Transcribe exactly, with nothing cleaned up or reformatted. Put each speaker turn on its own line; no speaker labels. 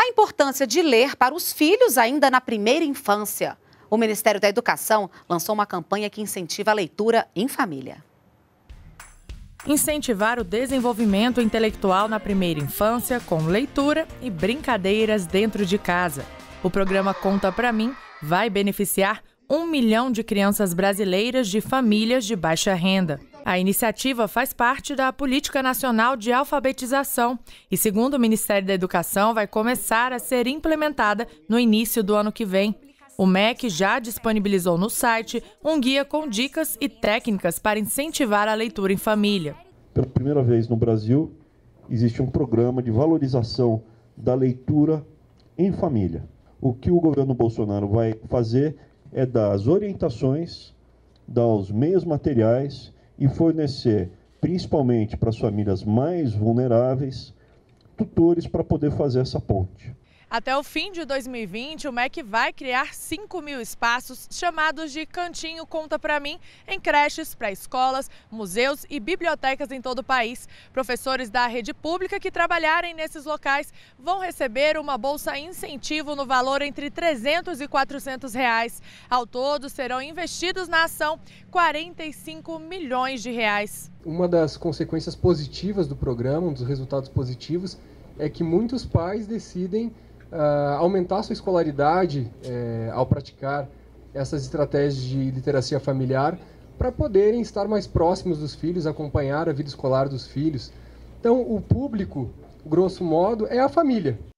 A importância de ler para os filhos ainda na primeira infância. O Ministério da Educação lançou uma campanha que incentiva a leitura em família.
Incentivar o desenvolvimento intelectual na primeira infância com leitura e brincadeiras dentro de casa. O programa Conta Pra Mim vai beneficiar um milhão de crianças brasileiras de famílias de baixa renda. A iniciativa faz parte da Política Nacional de Alfabetização e, segundo o Ministério da Educação, vai começar a ser implementada no início do ano que vem. O M E C já disponibilizou no site um guia com dicas e técnicas para incentivar a leitura em família.
Pela primeira vez no Brasil, existe um programa de valorização da leitura em família. O que o governo Bolsonaro vai fazer é dar as orientações, dar os meios materiais e fornecer, principalmente para as famílias mais vulneráveis, tutores para poder fazer essa ponte.
Até o fim de dois mil e vinte, o M E C vai criar cinco mil espaços chamados de Cantinho Conta Pra Mim em creches, pré-escolas, museus e bibliotecas em todo o país. Professores da rede pública que trabalharem nesses locais vão receber uma bolsa incentivo no valor entre trezentos e quatrocentos reais. Ao todo, serão investidos na ação quarenta e cinco milhões de reais.
Uma das consequências positivas do programa, um dos resultados positivos, é que muitos pais decidem Uh, aumentar sua escolaridade eh, ao praticar essas estratégias de literacia familiar para poderem estar mais próximos dos filhos, acompanhar a vida escolar dos filhos. Então, o público, grosso modo, é a família.